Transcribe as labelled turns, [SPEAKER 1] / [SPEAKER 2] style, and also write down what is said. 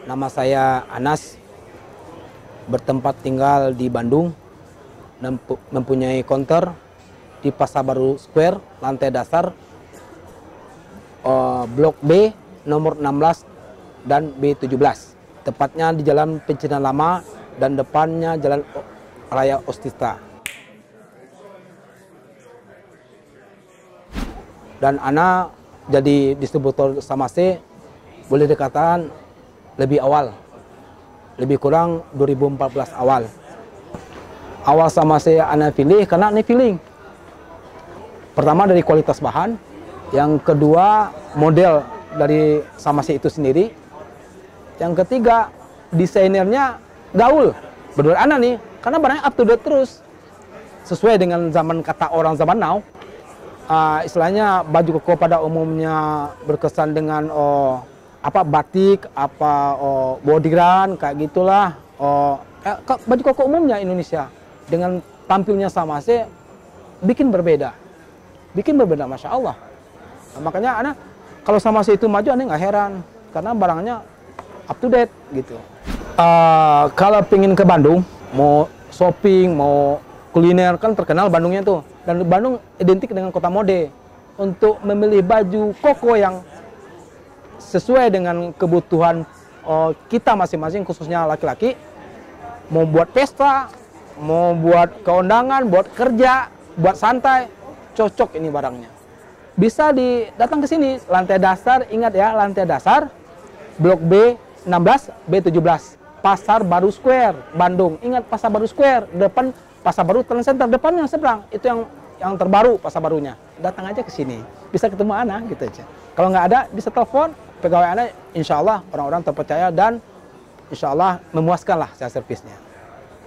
[SPEAKER 1] Nama saya Anas, bertempat tinggal di Bandung, mempunyai konter di Pasar Baru Square, lantai dasar, Blok B, nomor 16 dan B17. Tepatnya di Jalan Pencinan Lama dan depannya Jalan Raya Ostista. Dan Ana jadi distributor Samase boleh dikatakan lebih awal, lebih kurang 2014 awal. Awal Samase Ana pilih karena ini feeling. Pertama dari kualitas bahan, yang kedua model dari Samase itu sendiri, yang ketiga desainernya gaul. Menurut Ana nih, karena barangnya up to date terus, sesuai dengan zaman kata orang zaman now. Istilahnya baju koko pada umumnya berkesan dengan batik, bodiran kayak gitulah. Baju koko umumnya Indonesia dengan tampilnya Samase bikin berbeda, masya Allah. Nah, makanya Ana kalau Samase itu maju, Ana nggak heran karena barangnya up to date gitu. Kalau pengen ke Bandung, mau shopping, mau kuliner, kan terkenal Bandungnya tuh. Dan Bandung identik dengan kota mode. Untuk memilih baju koko yang sesuai dengan kebutuhan kita masing-masing, khususnya laki-laki, mau buat pesta, mau buat keundangan, buat kerja, buat santai, cocok ini barangnya. Bisa datang ke sini, lantai dasar, ingat ya, lantai dasar, Blok B 16, B17, Pasar Baru Square, Bandung. Ingat Pasar Baru Square, depan Pasar Baru Trend Center, depannya seberang, itu yang terbaru Pasar Barunya. Datang aja ke sini, bisa ketemu Ana gitu aja. Kalau nggak ada, bisa telepon pegawai Ana, insya Allah orang-orang terpercaya dan insya Allah memuaskan lah servisnya.